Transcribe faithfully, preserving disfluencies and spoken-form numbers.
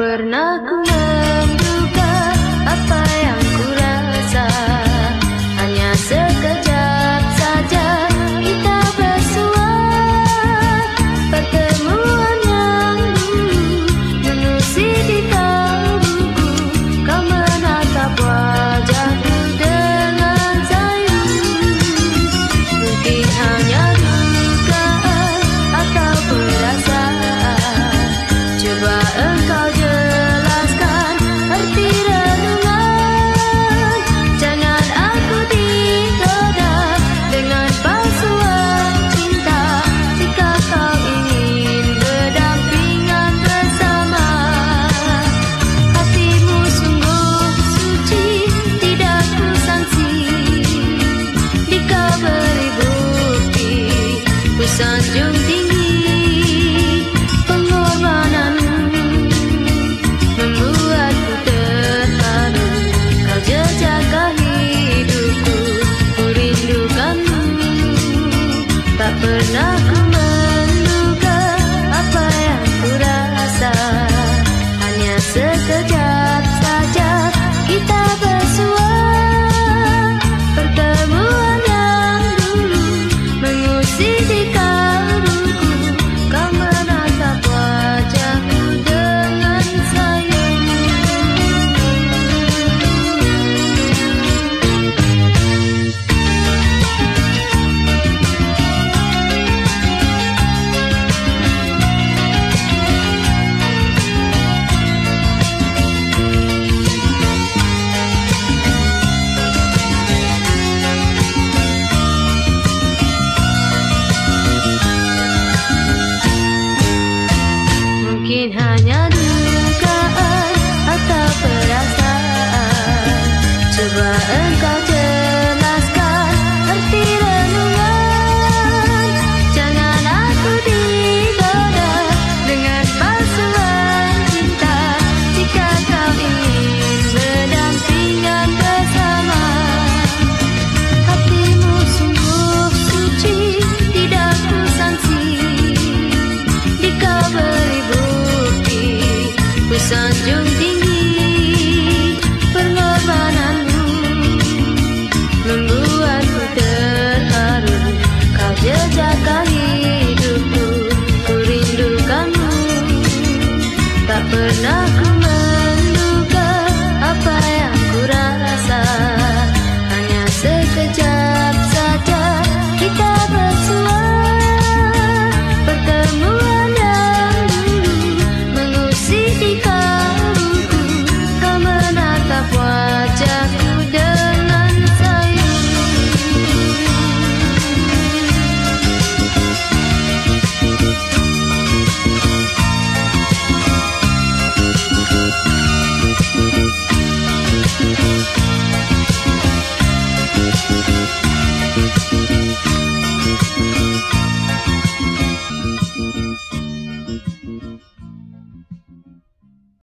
pernah ku menduga apa yang ku rasa. Hanya sekejap saja kita bersua. Pertemuan yang dulu mengusik di kalbuku. Kau menatap wajahku dengan sayu. Mungkin hanya dugaan atau perasaan. Coba engkau jelaskan arti renungan. Jangan aku digoda dengan palsuan cinta. Jika kau ingin berdampingan bersama, hatimu sungguh suci, tidak ku sangsi. Jika beri bukti, ku sanjung tinggi. Tak pernah